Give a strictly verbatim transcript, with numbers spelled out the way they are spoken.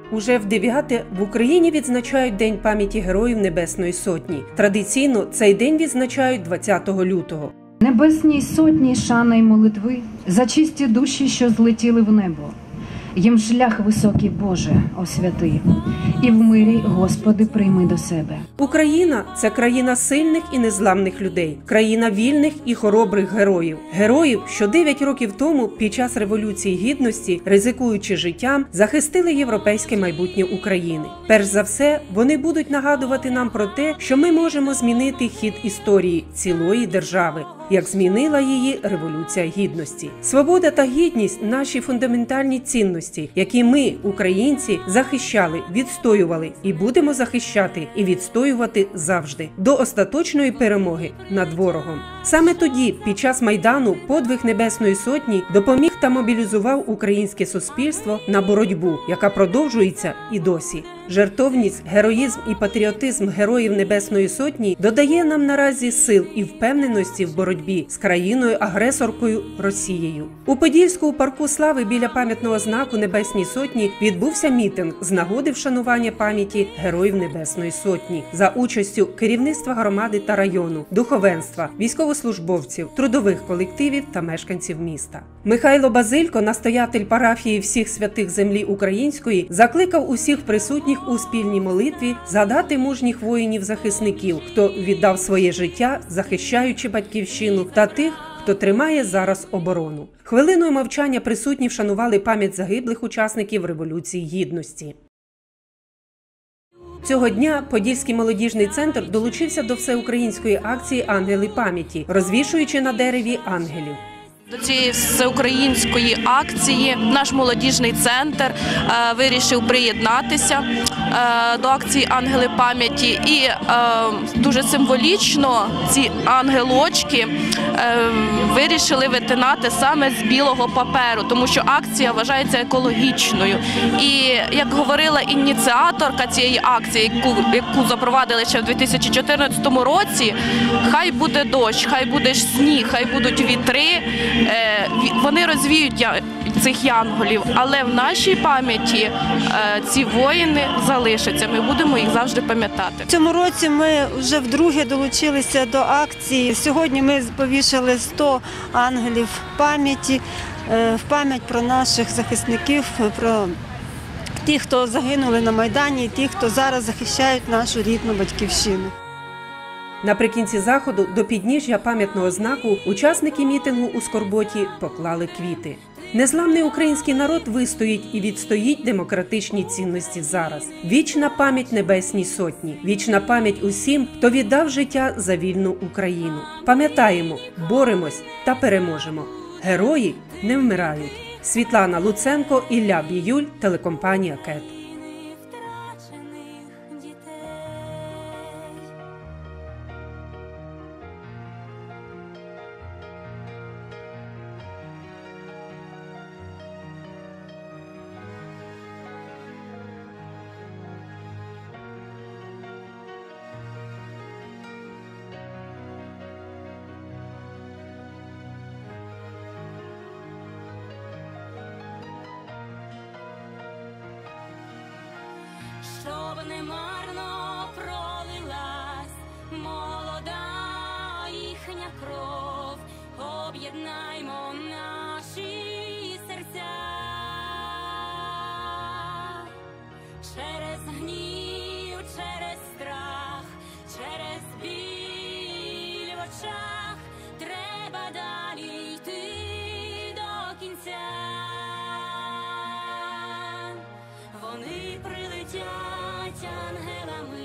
Уже в дев'яте в Україні відзначають День пам'яті Героїв Небесної Сотні. Традиційно цей день відзначають двадцятого лютого. Небесній Сотні шана й молитви за чисті душі, що злетіли в небо. Їм шлях високий, Боже, освяти, і в мирі, Господи, прийми до себе. Україна – це країна сильних і незламних людей, країна вільних і хоробрих героїв. Героїв, що дев'ять років тому під час Революції Гідності, ризикуючи життям, захистили європейське майбутнє України. Перш за все, вони будуть нагадувати нам про те, що ми можемо змінити хід історії цілої держави, як змінила її Революція Гідності. Свобода та гідність – наші фундаментальні цінності, які ми, українці, захищали, відстоювали і будемо захищати і відстоювати завжди, до остаточної перемоги над ворогом. Саме тоді, під час Майдану, подвиг Небесної Сотні допоміг та мобілізував українське суспільство на боротьбу, яка продовжується і досі. Жертовність, героїзм і патріотизм Героїв Небесної Сотні додає нам наразі сил і впевненості в боротьбі з країною-агресоркою Росією. У Подільську у парку Слави біля пам'ятного знаку Небесній Сотні відбувся мітинг з нагоди вшанування пам'яті Героїв Небесної Сотні за участю керівництва громади та району, духовенства, військовослужбовців, трудових колективів та мешканців міста. Михайло Базилько, настоятель парафії всіх святих землі української, закликав усіх присутніх у спільній молитві згадати мужніх воїнів-захисників, хто віддав своє життя, захищаючи батьківщину, та тих, хто тримає зараз оборону. Хвилиною мовчання присутні вшанували пам'ять загиблих учасників Революції Гідності. Цього дня Подільський молодіжний центр долучився до всеукраїнської акції «Ангели пам'яті», розвішуючи на дереві ангелів. До цієї всеукраїнської акції наш молодіжний центр е, вирішив приєднатися е, до акції «Ангели пам'яті» і е, дуже символічно ці ангелочки е, вирішили витинати саме з білого паперу, тому що акція вважається екологічною. І, як говорила ініціаторка цієї акції, яку, яку запровадили ще в дві тисячі чотирнадцятому році, хай буде дощ, хай буде сніг, хай будуть вітри, вони розвіють цих янголів, але в нашій пам'яті ці воїни залишаться, ми будемо їх завжди пам'ятати. В цьому році ми вже вдруге долучилися до акції. Сьогодні ми повішали сто ангелів пам'яті, в пам'ять про наших захисників, про тих, хто загинули на Майдані, і тих, хто зараз захищають нашу рідну батьківщину. Наприкінці заходу до підніжжя пам'ятного знаку учасники мітингу у скорботі поклали квіти. Незламний український народ вистоїть і відстоїть демократичні цінності зараз. Вічна пам'ять Небесній Сотні, вічна пам'ять усім, хто віддав життя за вільну Україну. Пам'ятаємо, боремось та переможемо. Герої не вмирають. Світлана Луценко, Ілля Біюль, телекомпанія КЕТ. Щоб не марно пролилась молода їхня кров, об'єднаймо наші серця. Через гнів, через страх, через біль в очах треба далі йти до кінця. Вони прилетять ангелами.